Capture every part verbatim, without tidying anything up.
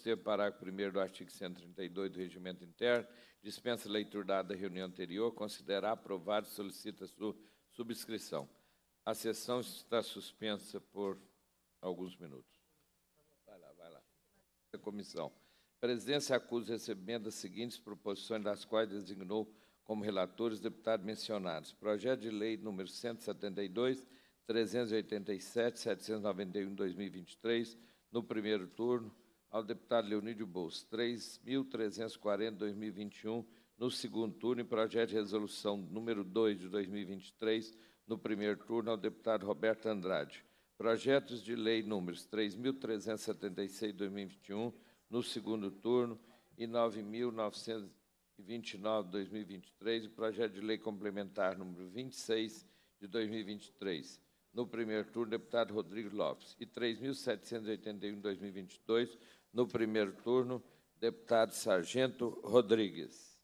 termos do parágrafo primeiro do artigo cento e trinta e dois do Regimento Interno, dispensa a leitura dada da reunião anterior, considerar aprovado e solicita sua subscrição. A sessão está suspensa por alguns minutos. Vai lá, vai lá. A comissão. A presidência acusa o recebimento das seguintes proposições, das quais designou como relatores deputados mencionados. Projeto de lei número cento e setenta e dois, trezentos e oitenta e sete, setecentos e noventa e um, dois mil e vinte e três, no primeiro turno, ao deputado Leonídio Bolso, três mil trezentos e quarenta, dois mil e vinte e um, no segundo turno, e projeto de resolução número dois de dois mil e vinte e três, no primeiro turno, ao deputado Roberto Andrade. Projetos de lei números três mil trezentos e setenta e seis, dois mil e vinte e um, no segundo turno, e nove mil novecentos e vinte e nove, dois mil e vinte e três, e projeto de lei complementar número vinte e seis, de dois mil e vinte e três. No primeiro turno, deputado Rodrigo Lopes. E três mil setecentos e oitenta e um, dois mil e vinte e dois, no primeiro turno, deputado Sargento Rodrigues.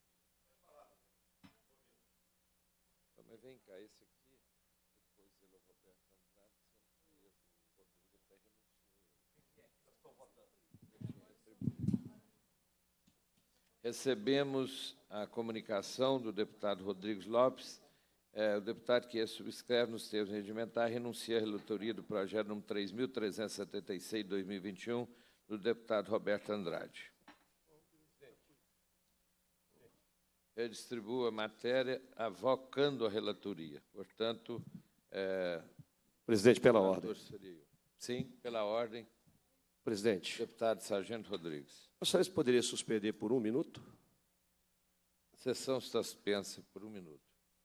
Mas vem cá, esse aqui, depois ele, o Roberto Andrade, sempre eu, o Rodrigo até renunciou. Recebemos a comunicação do deputado Rodrigues Lopes. É, o deputado que subscreve nos termos regimentais renuncia à relatoria do projeto número três mil trezentos e setenta e seis, dois mil e vinte e um, do deputado Roberto Andrade. Eu distribuo a matéria avocando a relatoria. Portanto, é, presidente, pela ordem. Sim, pela ordem. Presidente. Deputado Sargento Rodrigues. A senhora poderia suspender por um minuto? A sessão está suspensa por um minuto.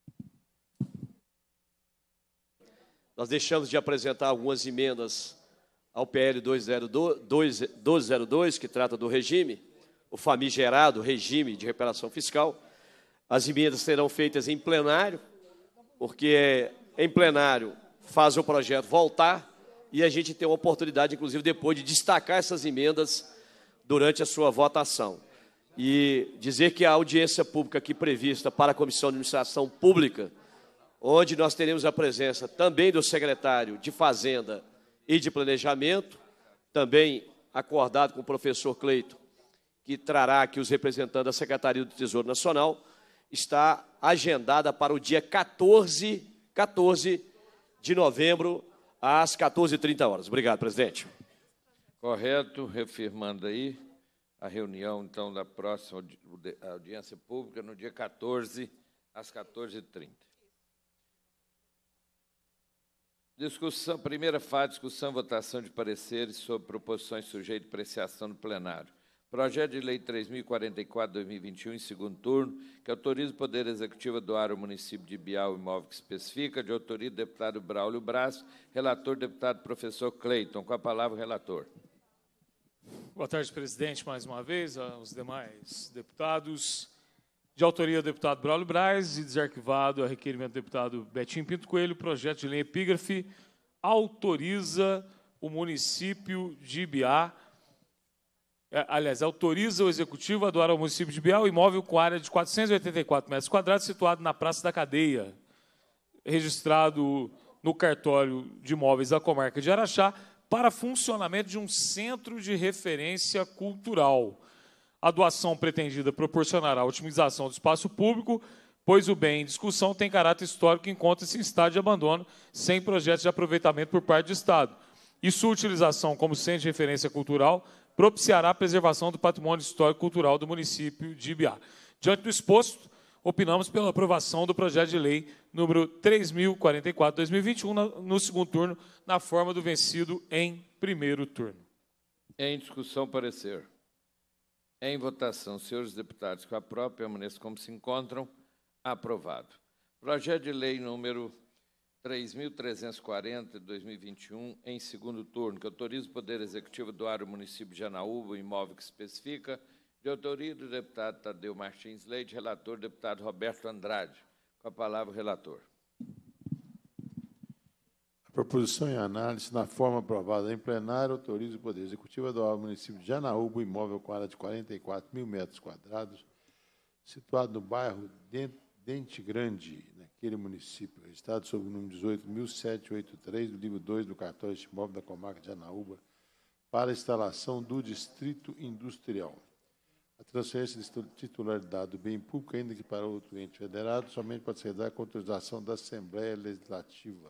Nós deixamos de apresentar algumas emendas ao P L doze zero dois, que trata do regime, o famigerado regime de reparação fiscal. As emendas serão feitas em plenário, porque em plenário faz o projeto voltar e a gente tem uma oportunidade, inclusive, depois de destacar essas emendas durante a sua votação. E dizer que a audiência pública aqui prevista para a Comissão de Administração Pública, onde nós teremos a presença também do secretário de Fazenda e de Planejamento, também acordado com o professor Cleito, que trará aqui os representantes da Secretaria do Tesouro Nacional, está agendada para o dia quatorze, quatorze de novembro, às quatorze e trinta horas. Obrigado, presidente. Correto, reafirmando aí a reunião, então, da próxima audiência pública, no dia quatorze, às quatorze e trinta. Discussão, primeira fase, discussão e votação de pareceres sobre proposições sujeitas de apreciação no plenário. Projeto de lei três mil e quarenta e quatro, dois mil e vinte e um, em segundo turno, que autoriza o Poder Executivo a doar ao município de Ibiá o imóvel que especifica, de autoria do deputado Braulio Braz, relator, deputado professor Cleiton. Com a palavra, o relator. Boa tarde, presidente, mais uma vez, aos demais deputados. De autoria do deputado Braulio Braz e desarquivado a requerimento do deputado Betinho Pinto Coelho, projeto de lei epígrafe autoriza o município de Ibiá, é, aliás, autoriza o executivo a doar ao município de Ibiá o imóvel com área de quatrocentos e oitenta e quatro metros quadrados, situado na Praça da Cadeia, registrado no cartório de imóveis da comarca de Araxá, para funcionamento de um centro de referência cultural. A doação pretendida proporcionará a otimização do espaço público, pois o bem em discussão tem caráter histórico e encontra-se em estado de abandono, sem projeto de aproveitamento por parte do Estado. E sua utilização como centro de referência cultural propiciará a preservação do patrimônio histórico-cultural do município de Ibiá. Diante do exposto, opinamos pela aprovação do projeto de lei número três mil e quarenta e quatro, dois mil e vinte e um, no segundo turno, na forma do vencido em primeiro turno. Em discussão, parecer. Em votação, senhores deputados, que aprovam, permaneçam como se encontram. Aprovado. Projeto de lei número três mil trezentos e quarenta, de dois mil e vinte e um, em segundo turno, que autoriza o Poder Executivo a doar ao município de Janaúba o imóvel que especifica, de autoria do deputado Tadeu Martins Leite, relator, deputado Roberto Andrade. Com a palavra, o relator. A proposição em análise, na forma aprovada em plenário, autoriza o Poder Executivo a doar ao município de Janaúba o imóvel com área de quarenta e quatro mil metros quadrados, situado no bairro Dente Grande, naquele município, registrado sob o número dezoito mil setecentos e oitenta e três, do livro dois do cartório de imóvel da comarca de Janaúba, para a instalação do Distrito Industrial. A transferência de titularidade do bem público, ainda que para outro ente federado, somente pode ser dada com autorização da Assembleia Legislativa.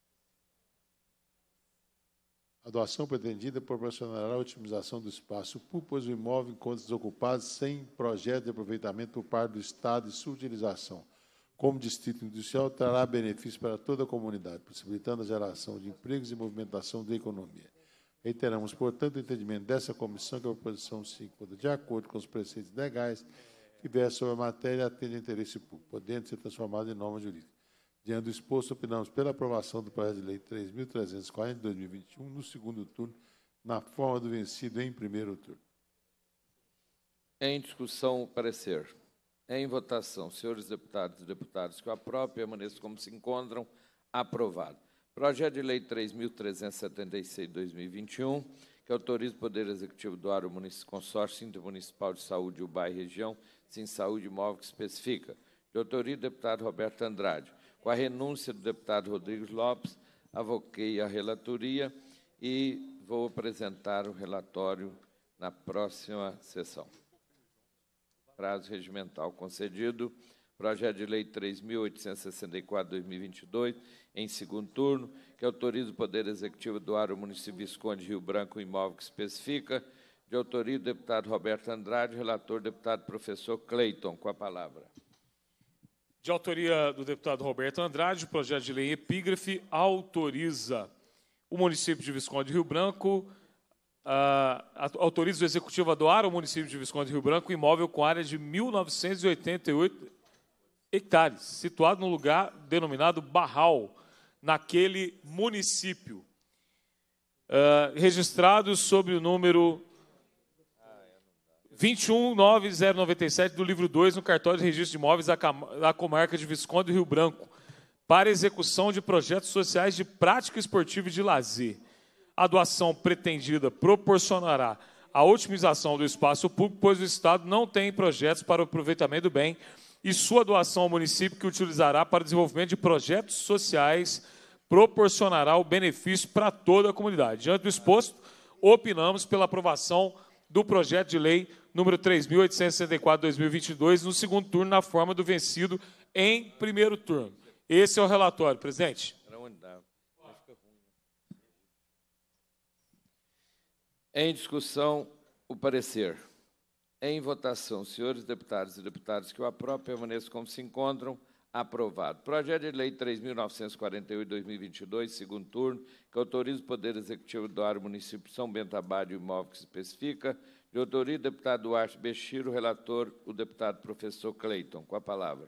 A doação pretendida proporcionará a otimização do espaço público, pois o imóvel encontra desocupados sem projeto de aproveitamento por parte do Estado e sua utilização como distrito industrial trará benefícios para toda a comunidade, possibilitando a geração de empregos e movimentação da economia. Reiteramos, portanto, o entendimento dessa comissão que a proposição cinco, de acordo com os preceitos legais que versam sobre a matéria, atende ao interesse público, podendo ser transformada em norma jurídica. Diante do exposto, opinamos pela aprovação do projeto de lei três mil trezentos e quarenta de dois mil e vinte e um, no segundo turno, na forma do vencido em primeiro turno. Em discussão, o parecer. Em votação, senhores deputados e deputadas que o aprovem, permaneçam como se encontram. Aprovado. Projeto de lei três mil trezentos e setenta e seis de dois mil e vinte e um, que autoriza o Poder Executivo doar ao Consórcio Intermunicipal de Saúde, U B A e Região, Sim Saúde Imóvel, que especifica, de autoria do deputado Roberto Andrade. Com a renúncia do deputado Rodrigues Lopes, avoquei a relatoria e vou apresentar o relatório na próxima sessão. Prazo regimental concedido. Projeto de lei três mil oitocentos e sessenta e quatro de dois mil e vinte e dois, em segundo turno, que autoriza o Poder Executivo doar ao município Visconde Rio Branco o imóvel que especifica, de autoria do deputado Roberto Andrade, relator deputado professor Cleiton. Com a palavra. De autoria do deputado Roberto Andrade, o projeto de lei epígrafe autoriza o município de Visconde Rio Branco, uh, autoriza o Executivo a doar ao município de Visconde Rio Branco imóvel com área de mil novecentos e oitenta e oito hectares, situado no lugar denominado Barral, naquele município, uh, registrado sob o número vinte e um nove zero nove sete do livro dois, no cartório de registro de imóveis da, da comarca de Visconde Rio Branco, para execução de projetos sociais de prática esportiva e de lazer. A doação pretendida proporcionará a otimização do espaço público, pois o Estado não tem projetos para o aproveitamento do bem, e sua doação ao município, que utilizará para o desenvolvimento de projetos sociais, proporcionará o benefício para toda a comunidade. Diante do exposto, opinamos pela aprovação do projeto de lei número três mil oitocentos e sessenta e quatro de dois mil e vinte e dois, no segundo turno, na forma do vencido em primeiro turno. Esse é o relatório, presidente. Em discussão, o parecer. Em votação, senhores deputados e deputadas que o aprovem, permaneçam como se encontram. Aprovado. Projeto de lei três mil novecentos e quarenta e oito de dois mil e vinte e dois, segundo turno, que autoriza o Poder Executivo a doar ao município de São Bento Abade o imóvel que se especifica, de autoria do deputado Duarte Bechiro, relator, o deputado professor Cleiton. Com a palavra.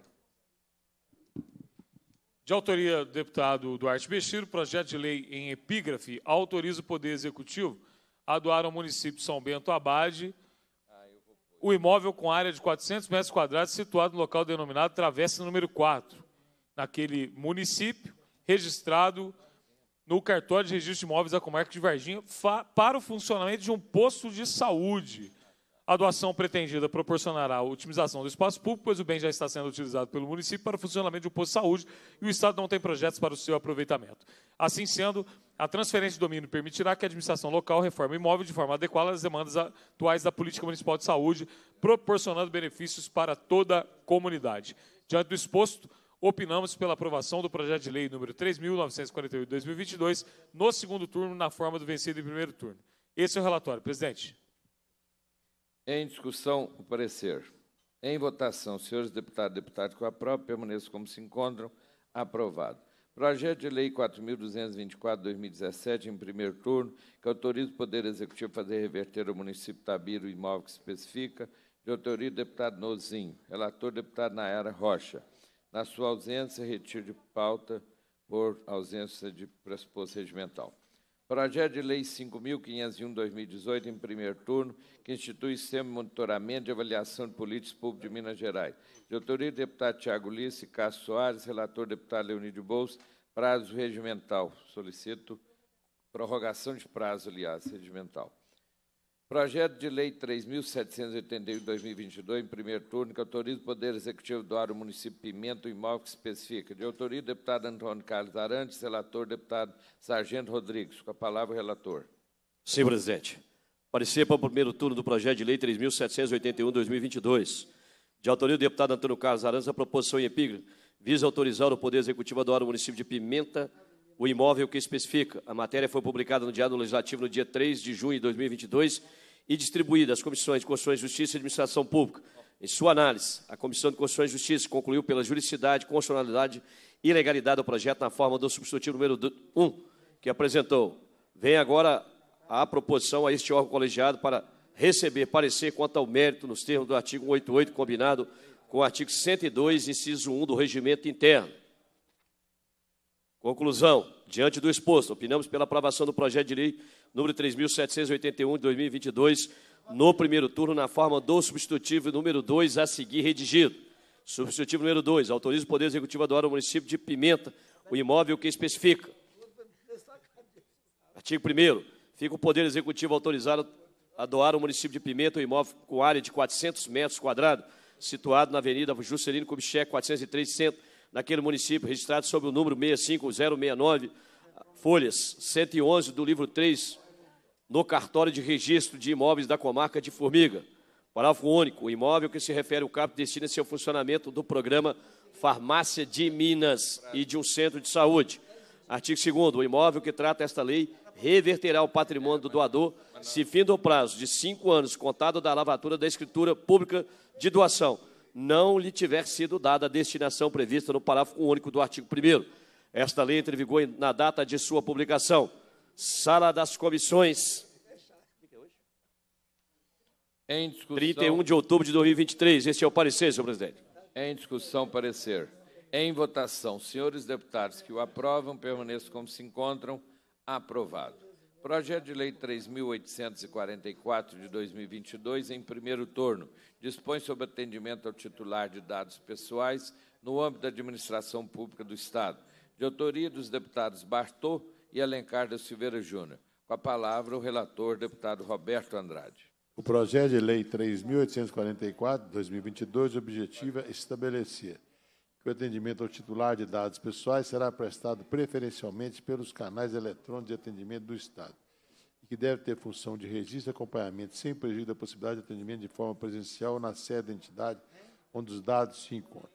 De autoria do deputado Duarte Bechiro, projeto de lei em epígrafe autoriza o Poder Executivo a doar ao município de São Bento Abade o imóvel com área de quatrocentos metros quadrados situado no local denominado Travessa número quatro, naquele município, registrado no cartório de registro de imóveis da comarca de Varginha, para o funcionamento de um posto de saúde. A doação pretendida proporcionará a otimização do espaço público, pois o bem já está sendo utilizado pelo município para o funcionamento de um posto de saúde e o Estado não tem projetos para o seu aproveitamento. Assim sendo, a transferência de domínio permitirá que a administração local reforme o imóvel de forma adequada às demandas atuais da política municipal de saúde, proporcionando benefícios para toda a comunidade. Diante do exposto, opinamos pela aprovação do projeto de lei número três mil novecentos e quarenta e oito de dois mil e vinte e dois, no segundo turno, na forma do vencido em primeiro turno. Esse é o relatório, presidente. Em discussão, o parecer. Em votação, senhores deputados e deputadas que o aprovem, permaneçam como se encontram. Aprovado. Projeto de lei quatro mil duzentos e vinte e quatro de dois mil e dezessete, em primeiro turno, que autoriza o Poder Executivo a fazer reverter ao município de Itabira o imóvel que se especifica, de autoria do deputado Nozinho, relator deputado Nayara Rocha. Na sua ausência, retiro de pauta por ausência de pressuposto regimental. Projeto de lei cinco mil quinhentos e um de dois mil e dezoito, em primeiro turno, que institui o Sistema de Monitoramento e Avaliação de Políticas Públicas de Minas Gerais. De autoria do deputado Tiago Lice e Cássio Soares, relator deputado Leonídio Bolso, prazo regimental. Solicito prorrogação de prazo, aliás, regimental. Projeto de lei três mil setecentos e oitenta e um de dois mil e vinte e dois, em primeiro turno, que autoriza o Poder Executivo a doar ao município de Pimenta o imóvel que especifica. De autoria do deputado Antônio Carlos Arantes, relator deputado Sargento Rodrigues. Com a palavra, o relator. Sim, presidente. Parecer para o primeiro turno do projeto de lei três mil setecentos e oitenta e um, dois mil e vinte e dois. De autoria do deputado Antônio Carlos Arantes, a proposição em epígrafe visa autorizar o Poder Executivo a doar ao município de Pimenta o imóvel que especifica. A matéria foi publicada no Diário Legislativo no dia três de junho de dois mil e vinte e dois e distribuída às comissões de Constituição e Justiça e Administração Pública. Em sua análise, a Comissão de Constituição e Justiça concluiu pela juridicidade, constitucionalidade e legalidade do projeto na forma do substitutivo número um, que apresentou. Vem agora a proposição a este órgão colegiado para receber parecer quanto ao mérito nos termos do artigo cento e oitenta e oito, combinado com o artigo cento e dois, inciso um do Regimento Interno. Conclusão. Diante do exposto, opinamos pela aprovação do projeto de lei número três mil setecentos e oitenta e um, de dois mil e vinte e dois, no primeiro turno, na forma do substitutivo número dois a seguir redigido. Substitutivo número dois. Autoriza o Poder Executivo a doar ao município de Pimenta o imóvel que especifica. Artigo primeiro. Fica o Poder Executivo autorizado a doar ao município de Pimenta o imóvel com área de quatrocentos metros quadrados, situado na Avenida Juscelino Kubitschek, quatrocentos e três, centro, naquele município, registrado sob o número seis cinco zero seis nove, folhas cento e onze do livro três, no cartório de registro de imóveis da comarca de Formiga. Parágrafo único. O imóvel que se refere ao caput destina-se ao funcionamento do programa Farmácia de Minas e de um centro de saúde. Artigo segundo. O imóvel que trata esta lei reverterá o patrimônio do doador se findo o prazo de cinco anos contado da lavatura da escritura pública de doação não lhe tiver sido dada a destinação prevista no parágrafo único do artigo primeiro. Esta lei entra em vigor na data de sua publicação. Sala das Comissões. Em discussão, trinta e um de outubro de dois mil e vinte e três. Este é o parecer, senhor presidente. Em discussão, parecer. Em votação, senhores deputados que o aprovam, permaneçam como se encontram. Aprovado. Projeto de Lei três mil oitocentos e quarenta e quatro, de dois mil e vinte e dois, em primeiro turno, dispõe sobre atendimento ao titular de dados pessoais no âmbito da administração pública do Estado, de autoria dos deputados Bartô e Alencar da Silveira Júnior. Com a palavra, o relator, deputado Roberto Andrade. O projeto de lei três mil oitocentos e quarenta e quatro, de dois mil e vinte e dois, objetiva estabelecer que o atendimento ao titular de dados pessoais será prestado preferencialmente pelos canais eletrônicos de atendimento do Estado e que deve ter função de registro e acompanhamento sem prejuízo da possibilidade de atendimento de forma presencial na sede da entidade onde os dados se encontram.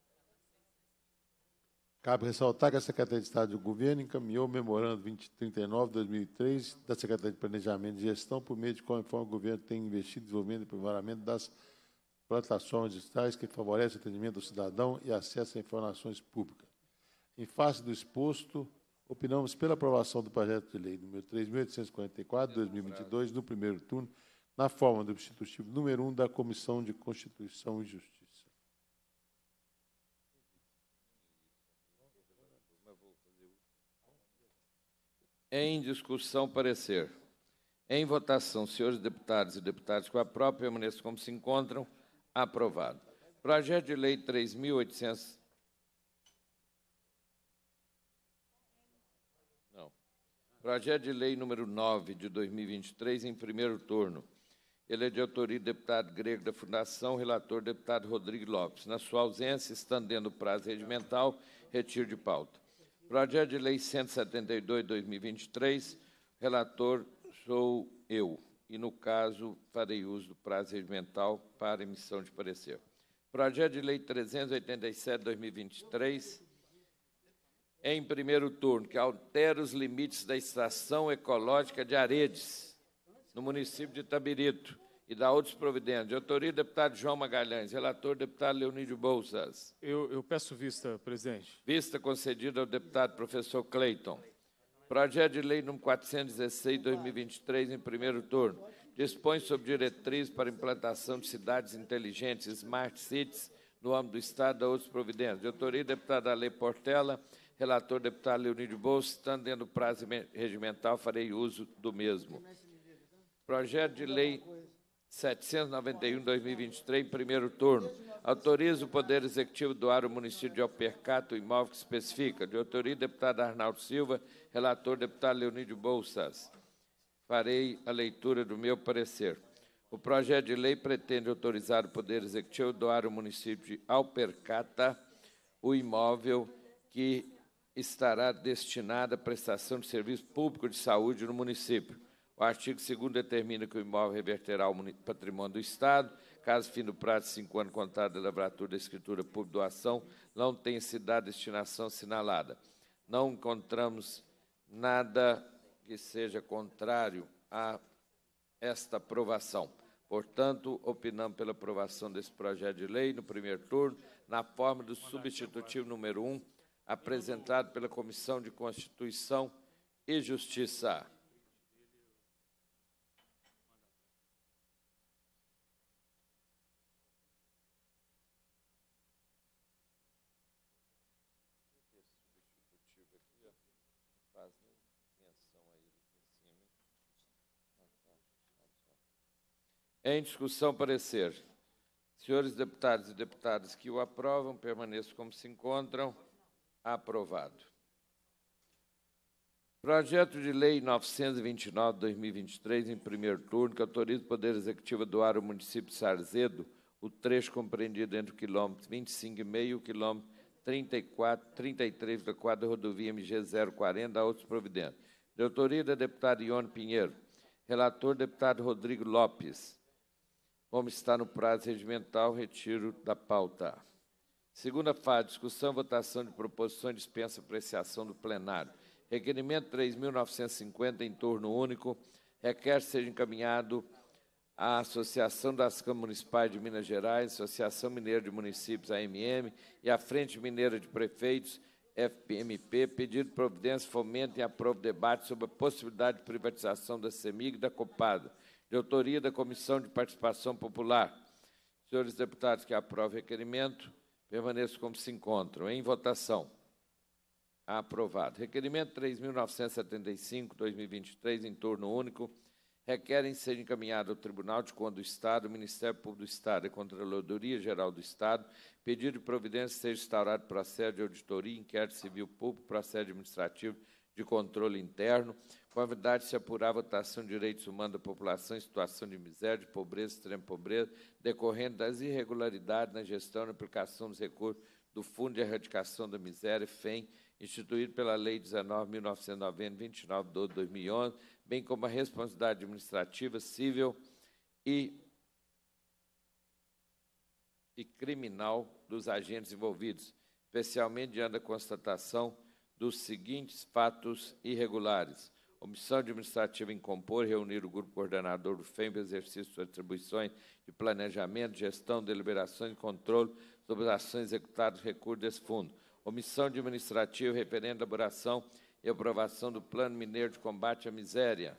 Cabe ressaltar que a Secretaria de Estado do Governo encaminhou o memorando vinte e trinta e nove de dois mil e três da Secretaria de Planejamento e Gestão, por meio de qual informa o governo tem investido em desenvolvimento e aprimoramento das plataformas digitais que favorecem o atendimento do cidadão e acesso a informações públicas. Em face do exposto, opinamos pela aprovação do projeto de lei número três mil oitocentos e quarenta e quatro, de dois mil e vinte e dois, no primeiro turno, na forma do substitutivo número um da Comissão de Constituição e Justiça. Em discussão, parecer. Em votação, senhores deputados e deputadas que o aprovam, permaneçam como se encontram. Aprovado. Projeto de Lei três mil e oitocentos. Não. Projeto de Lei número nove, de dois mil e vinte e três, em primeiro turno. Ele é de autoria do deputado Grego da Fundação, relator deputado Rodrigo Lopes. Na sua ausência, estendendo o prazo regimental, retiro de pauta. Projeto de Lei cento e setenta e dois, de dois mil e vinte e três, relator sou eu. E, no caso, farei uso do prazo regimental para emissão de parecer. Projeto de Lei trezentos e oitenta e sete, de dois mil e vinte e três, em primeiro turno, que altera os limites da Estação Ecológica de Aredes, no município de Itabirito, e dá outros providências. De autoria, deputado João Magalhães. Relator, deputado Leonídio Bolsas. Eu, eu peço vista, presidente. Vista concedida ao deputado professor Cleiton. Projeto de Lei número quatrocentos e dezesseis, de dois mil e vinte e três, em primeiro turno, dispõe sobre diretrizes para implantação de cidades inteligentes, Smart Cities, no âmbito do Estado, da outras providências. De autoria, deputado Ale Portela, relator, deputado Leonídio Bolsas, estando dentro do prazo regimental, farei uso do mesmo. Projeto de Lei setecentos e noventa e um, de dois mil e vinte e três, em primeiro turno, autoriza o Poder Executivo doar ao município de Alpercato o imóvel que especifica. De autoria, deputado Arnaldo Silva, relator, deputado Leonídio Bolsas. Farei a leitura do meu parecer. O projeto de lei pretende autorizar o Poder Executivo a doar ao município de Alpercata o imóvel que estará destinado à prestação de serviço público de saúde no município. O artigo segundo determina que o imóvel reverterá ao patrimônio do Estado, caso, fim do prazo de cinco anos contado da lavratura da escritura pública doação, não tenha sido dada destinação assinalada. Não encontramos nada que seja contrário a esta aprovação. Portanto, opinamos pela aprovação desse projeto de lei no primeiro turno, na forma do substitutivo número um, apresentado pela Comissão de Constituição e Justiça. Em discussão, parecer. Senhores deputados e deputadas que o aprovam, permaneçam como se encontram. Aprovado. Projeto de Lei novecentos e vinte e nove, dois mil e vinte e três, em primeiro turno, que autoriza o Poder Executivo a doar ao município de Sarzedo o trecho compreendido entre o quilômetro vinte e cinco vírgula cinco e o quilômetro trinta e quatro, trinta e três vírgula quatro da rodovia M G zero quarenta, a outros providentes. De autoria da deputada Ione Pinheiro. Relator, deputado Rodrigo Lopes. Como está no prazo regimental, retiro da pauta. Segunda fase, discussão e votação de proposições de dispensa apreciação do plenário. Requerimento três mil novecentos e cinquenta, em turno único, requer seja encaminhado à Associação das Câmaras Municipais de Minas Gerais, Associação Mineira de Municípios, A M M, e à Frente Mineira de Prefeitos, F P M P, pedido de providência, fomento e aprova o debate sobre a possibilidade de privatização da CEMIG e da Copasa, de autoria da Comissão de Participação Popular. Senhores deputados que aprovam o requerimento, permaneçam como se encontram. Em votação. Aprovado. Requerimento três mil novecentos e setenta e cinco, dois mil e vinte e três, em turno único, requerem ser encaminhado ao Tribunal de Contas do Estado, ao Ministério Público do Estado e à Controladoria Geral do Estado, pedido de providência seja instaurado processo de auditoria, inquérito civil público, processo administrativo de controle interno, com a verdade de se apurar a votação de direitos humanos da população em situação de miséria, de pobreza, extrema pobreza, decorrendo das irregularidades na gestão e aplicação dos recursos do Fundo de Erradicação da Miséria, F E M, instituído pela Lei dezenove mil novecentos e noventa, vinte e nove de doze de dois mil e onze, bem como a responsabilidade administrativa, civil e, e criminal dos agentes envolvidos, especialmente diante da constatação dos seguintes fatos irregulares: omissão administrativa em compor e reunir o grupo coordenador do F E M para exercício de atribuições de planejamento, gestão, deliberações e controle sobre as ações executadas e recursos desse fundo, omissão administrativa referente à elaboração e aprovação do Plano Mineiro de Combate à Miséria.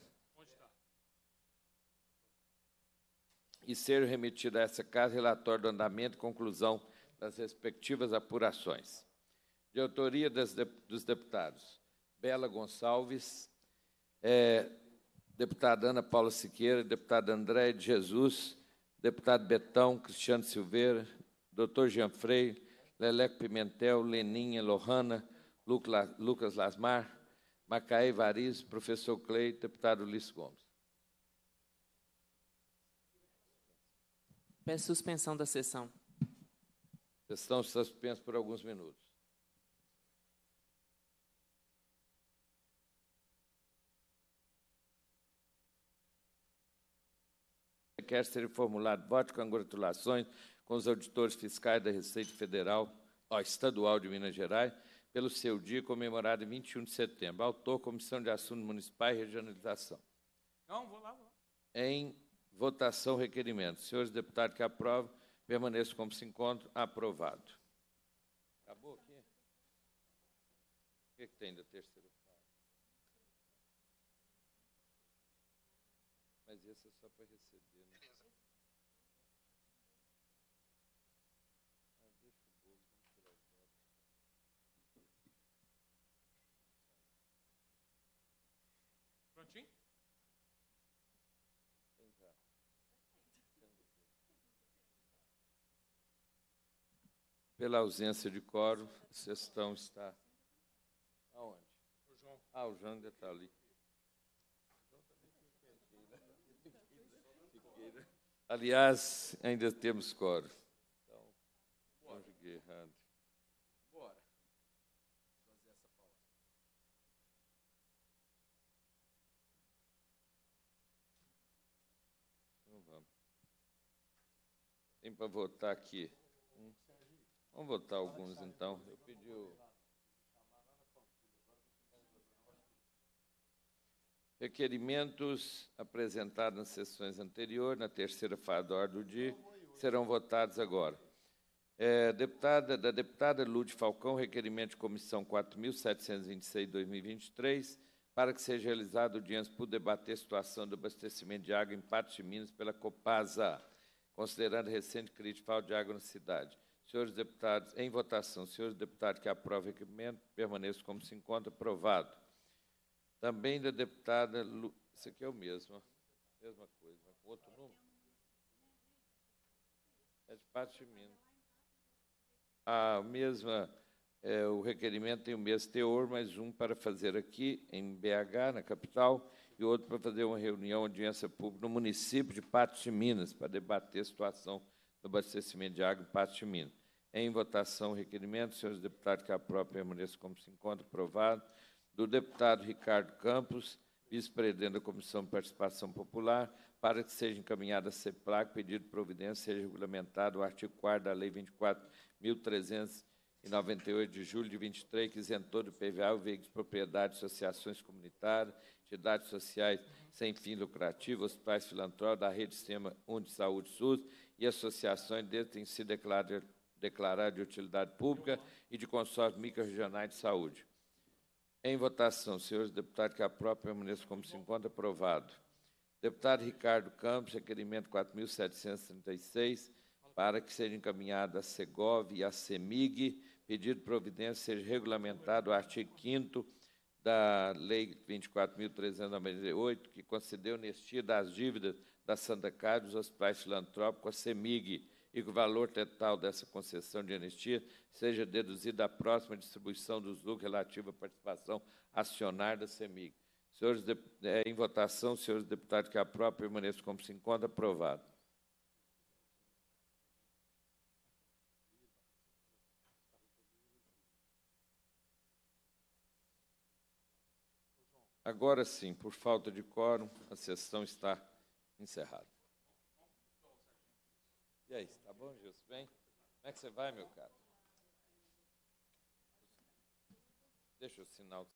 E ser remetido a essa casa relatório do andamento e conclusão das respectivas apurações. De autoria das, dos deputados Bela Gonçalves, é, deputada Ana Paula Siqueira, deputado André de Jesus, deputado Betão, Cristiano Silveira, doutor Jean Freire, Leleco Pimentel, Leninha, Lohana, Lucas Lasmar, Macaé Variz, professor Clay, deputado Ulisses Gomes. Peço suspensão da sessão. A sessão está suspensa por alguns minutos. Quer ser formulado voto de congratulações com os auditores fiscais da Receita Federal, ó, Estadual de Minas Gerais, pelo seu dia comemorado em vinte e um de setembro. Autor, Comissão de Assuntos Municipais e Regionalização. Não, vou lá, vou lá. Em votação, requerimento. Senhores deputados que aprovam, permaneçam como se encontram. Aprovado. Acabou aqui? O que, é que tem da terceira fase? Mas esse é só para receber, né? Ah, deixa o bolo, vamos tirar o bolo. Prontinho? Tem já. Pela ausência de quórum, a sessão está... Aonde? O João. Ah, o João ainda está ali. Aliás, ainda temos quórum. Então, conjuguei errado. Bora. Tem para votar aqui. Hum. Vamos votar alguns, então. Eu pedi o... Requerimentos apresentados nas sessões anteriores, na terceira fase da ordem do dia, serão votados agora. É, deputada, da deputada Lude Falcão, requerimento de comissão quatro mil setecentos e vinte e seis de dois mil e vinte e três, para que seja realizada audiência por debater a situação do abastecimento de água em Patos de Minas pela Copasa, considerando recente crise de falta de água na cidade. Senhores deputados, em votação, senhores deputados que aprovam o requerimento, permaneçam como se encontra, aprovado. Também da deputada... Lu... Isso aqui é o mesmo, mesma coisa, mas com outro número. É de Patos de Minas. A mesma, é, o requerimento tem o mesmo teor, mas um para fazer aqui, em B H, na capital, e outro para fazer uma reunião, audiência pública no município de Patos de Minas, para debater a situação do abastecimento de água em Patos de Minas. Em votação, o requerimento, senhores deputados que aprovam, permaneçam como se encontra, aprovado. Do deputado Ricardo Campos, vice-presidente da Comissão de Participação Popular, para que seja encaminhada a CEPLAC, pedido de providência, seja regulamentado o artigo quarto da Lei vinte e quatro mil trezentos e noventa e oito, de julho de vinte e três, que isentou do P V A o veículo de propriedade, associações comunitárias, entidades sociais sem fim lucrativo, hospitais filantrópicos da Rede Sistema Único de Saúde SUS e associações desde que tenham sido declaradas declarado de utilidade pública e de consórcios microrregionais de saúde. Em votação, senhores deputados que aprovam, permaneçam como se encontra, aprovado. Deputado Ricardo Campos, requerimento quatro mil setecentos e trinta e seis, para que seja encaminhado a Segov e a CEMIG, pedido de providência seja regulamentado o artigo quinto da Lei vinte e quatro mil trezentos e noventa e oito, que concedeu anistia das dívidas da Santa Casa dos hospitais filantrópicos à CEMIG, e que o valor total dessa concessão de anistia seja deduzido da próxima distribuição dos lucros relativa à participação acionária da CEMIG. Senhores, é, em votação, senhores deputados que aprovam, permaneçam como se encontra, aprovado. Agora sim, por falta de quórum, a sessão está encerrada. E aí, tá bom, Gilson? Bem? Como é que você vai, meu caro? Deixa eu assinar o